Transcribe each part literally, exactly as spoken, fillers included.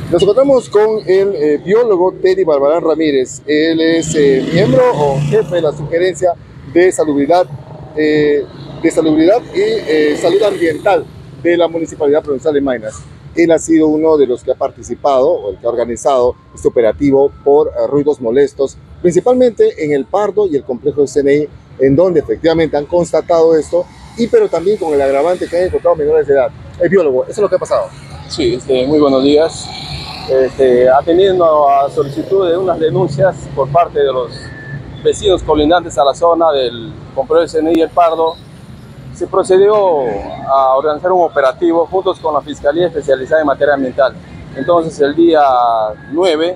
Nos encontramos con el eh, biólogo Teddy Barbarán Ramírez. Él es eh, miembro o jefe de la sugerencia de salubridad, eh, de salubridad y eh, salud ambiental de la Municipalidad Provincial de Maynas. Él ha sido uno de los que ha participado o el que ha organizado este operativo por eh, ruidos molestos, principalmente en el Pardo y el complejo de C N I, en donde efectivamente han constatado esto, y pero también con el agravante que han encontrado menores de edad. El biólogo, ¿eso es lo que ha pasado? Sí, este, muy buenos días. Este, atendiendo a solicitud de unas denuncias por parte de los vecinos colindantes a la zona del complejo de C N I y el Pardo, se procedió a organizar un operativo juntos con la Fiscalía Especializada en Materia Ambiental. Entonces, el día nueve,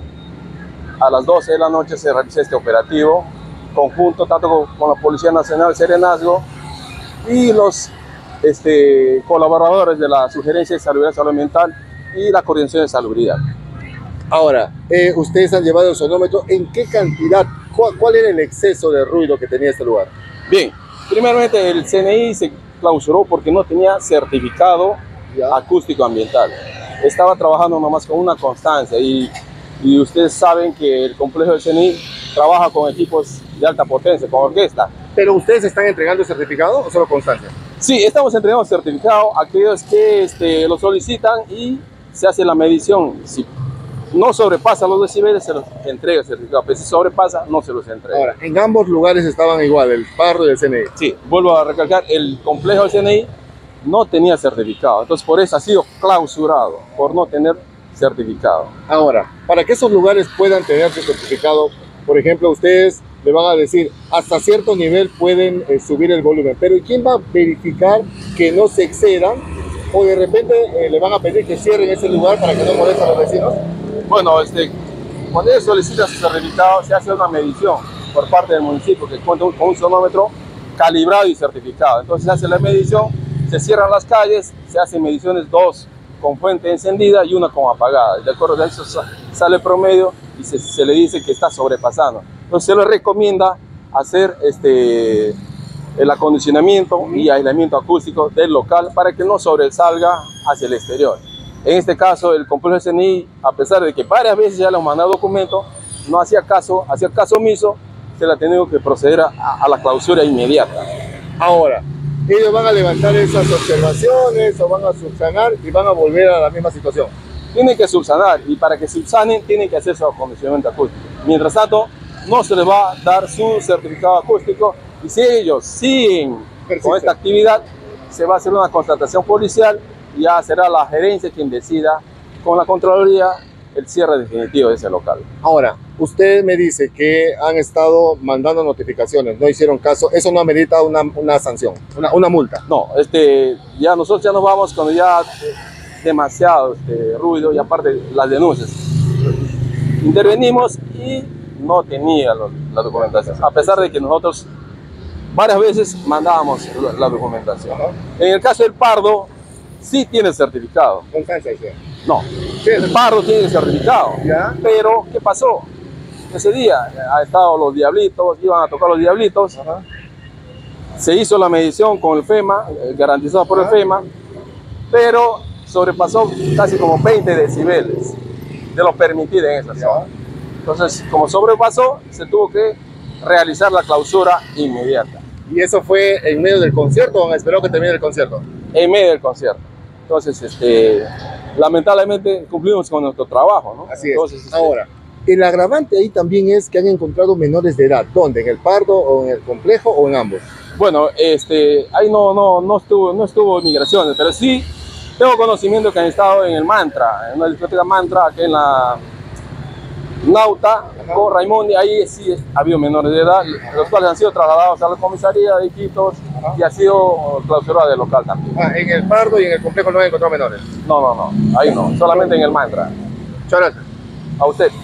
a las doce de la noche, se realizó este operativo conjunto, tanto con, con la Policía Nacional, Serenazgo, y los este, colaboradores de la Sugerencia de Salubridad y Salud Ambiental y la Coordinación de Salubridad. Ahora, eh, ustedes han llevado el sonómetro. ¿En qué cantidad? ¿Cuál, ¿Cuál era el exceso de ruido que tenía este lugar? Bien, primeramente el C N I se clausuró porque no tenía certificado ¿Ya? acústico ambiental. Estaba trabajando nomás con una constancia y, y ustedes saben que el complejo del C N I trabaja con equipos de alta potencia, con orquesta. ¿Pero ustedes están entregando el certificado o solo constancia? Sí, estamos entregando certificado a aquellos que este, lo solicitan y se hace la medición. Si no sobrepasa los decibeles, se los entrega el certificado, pero si sobrepasa, no se los entrega. Ahora, en ambos lugares estaban igual, el Pardo y el C N I. Sí, vuelvo a recalcar, el complejo del C N I no tenía certificado, entonces por eso ha sido clausurado, por no tener certificado. Ahora, para que esos lugares puedan tener su certificado, por ejemplo, ustedes le van a decir, hasta cierto nivel pueden eh, subir el volumen, pero ¿quién va a verificar que no se excedan? O de repente eh, le van a pedir que cierren ese lugar para que no molesten a los vecinos. Bueno, este, cuando ellos solicitan su certificado, se hace una medición por parte del municipio que cuenta con un sonómetro calibrado y certificado. Entonces se hace la medición, se cierran las calles, se hacen mediciones dos con fuente encendida y una con apagada. De acuerdo a eso sale el promedio y se, se le dice que está sobrepasando. Entonces se le recomienda hacer este, el acondicionamiento y aislamiento acústico del local para que no sobresalga hacia el exterior. En este caso, el complejo de C N I, a pesar de que varias veces ya le han mandado documentos, no hacía caso, hacía caso omiso, se le ha tenido que proceder a, a la clausura inmediata. Ahora, ellos van a levantar esas observaciones o van a subsanar y van a volver a la misma situación. Tienen que subsanar y para que subsanen tienen que hacer su acondicionamiento acústico. Mientras tanto, no se les va a dar su certificado acústico y si ellos siguen Persiste. con esta actividad, se va a hacer una constatación policial y ya será la gerencia quien decida con la Contraloría el cierre definitivo de ese local. Ahora, usted me dice que han estado mandando notificaciones, no hicieron caso, eso no amerita una, una sanción, una, una multa. No, este, ya nosotros ya nos vamos cuando ya demasiado este, ruido y aparte las denuncias. Intervenimos y no tenía lo, la documentación, a pesar de que nosotros varias veces mandábamos la, la documentación. Ajá. En el caso del Pardo, sí tiene certificado. ¿Constancia? No, el Pardo tiene certificado. ¿Ya? Pero, ¿qué pasó? Ese día ha estado los diablitos, iban a tocar los diablitos. Ajá. Se hizo la medición con el FEMA, garantizada por Ajá. el FEMA, pero sobrepasó casi como veinte decibeles de lo permitido en esa zona. Entonces, como sobrepasó, se tuvo que realizar la clausura inmediata. ¿Y eso fue en medio del concierto o han esperado que termine el concierto? En medio del concierto. Entonces, este, lamentablemente cumplimos con nuestro trabajo, ¿no? Así es. Entonces, este, ahora, el agravante ahí también es que han encontrado menores de edad. ¿Dónde? ¿En el Pardo o en el complejo o en ambos? Bueno, este, ahí no, no, no estuvo, no estuvo migraciones, pero sí tengo conocimiento que han estado en el Mantra, en una discoteca Mantra, aquí en la Nauta, Ajá. con Raimondi, ahí sí ha habido menores de edad, Ajá. los cuales han sido trasladados a la comisaría de Iquitos Ajá. y ha sido clausurada del local también. Ah, ¿en el Pardo y en el complejo no han encontrado menores? No, no, no, ahí no, solamente en el Mantra. Muchas gracias. A usted.